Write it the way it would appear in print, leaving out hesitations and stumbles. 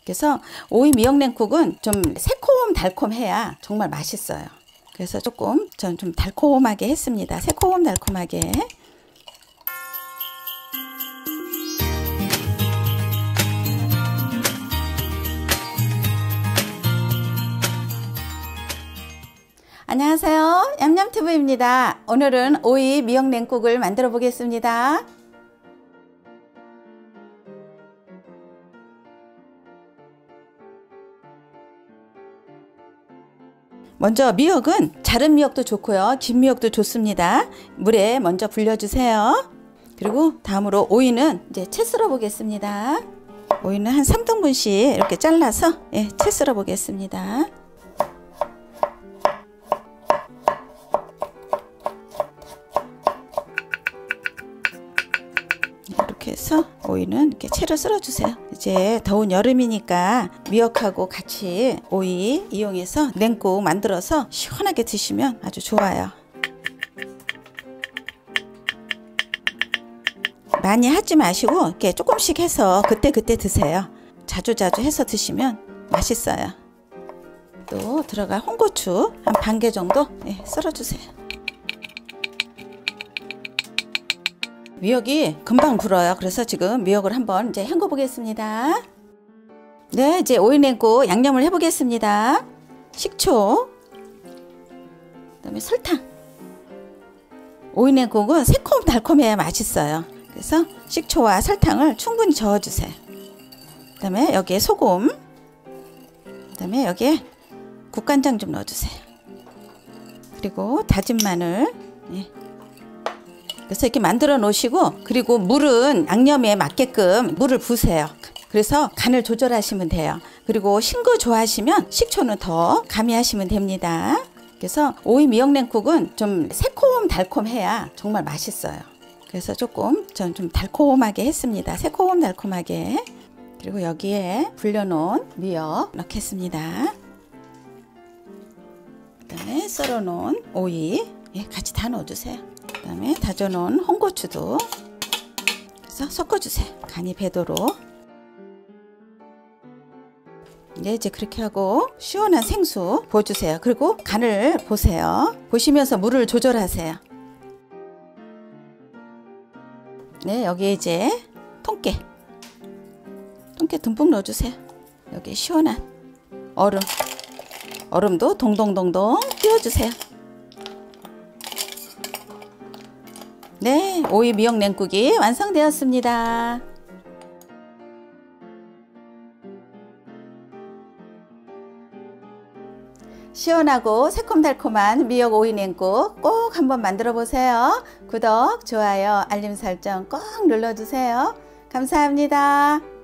그래서 오이 미역냉국은 좀 새콤달콤해야 정말 맛있어요. 그래서 조금 전 좀 달콤하게 했습니다. 새콤달콤하게. 안녕하세요, 얌얌튜브입니다. 오늘은 오이 미역냉국을 만들어 보겠습니다. 먼저 미역은 자른 미역도 좋고요, 긴 미역도 좋습니다. 물에 먼저 불려주세요. 그리고 다음으로 오이는 이제 채 썰어 보겠습니다. 오이는 한 3등분씩 이렇게 잘라서 채 썰어 보겠습니다. 이렇게 해서 오이는 이렇게 채로 썰어 주세요. 이제 더운 여름이니까 미역하고 같이 오이 이용해서 냉국 만들어서 시원하게 드시면 아주 좋아요. 많이 하지 마시고 이렇게 조금씩 해서 그때그때 드세요. 자주자주 해서 드시면 맛있어요. 또 들어갈 홍고추 한 반 개 정도 썰어 주세요. 미역이 금방 불어요. 그래서 지금 미역을 한번 이제 헹궈 보겠습니다. 네, 이제 오이 냉국 양념을 해 보겠습니다. 식초, 그다음에 설탕. 오이 냉국은 새콤달콤해야 맛있어요. 그래서 식초와 설탕을 충분히 저어 주세요. 그다음에 여기에 소금, 그다음에 여기에 국간장 좀 넣어 주세요. 그리고 다진 마늘. 그래서 이렇게 만들어 놓으시고, 그리고 물은 양념에 맞게끔 물을 부으세요. 그래서 간을 조절하시면 돼요. 그리고 신 거 좋아하시면 식초는 더 가미하시면 됩니다. 그래서 오이 미역냉국은 좀 새콤달콤해야 정말 맛있어요. 그래서 조금 전 좀 달콤하게 했습니다. 새콤달콤하게. 그리고 여기에 불려놓은 미역 넣겠습니다. 그다음에 썰어놓은 오이 같이 다 넣어주세요. 그 다음에 다져놓은 홍고추도 그래서 섞어주세요. 간이 배도록. 이제 그렇게 하고 시원한 생수 부어주세요. 그리고 간을 보세요. 보시면서 물을 조절하세요. 여기에 이제 통깨 듬뿍 넣어주세요. 여기 시원한 얼음도 동동동동 띄워주세요. 네, 오이 미역 냉국이 완성되었습니다. 시원하고 새콤달콤한 미역 오이 냉국 꼭 한번 만들어 보세요. 구독, 좋아요, 알림 설정 꼭 눌러주세요. 감사합니다.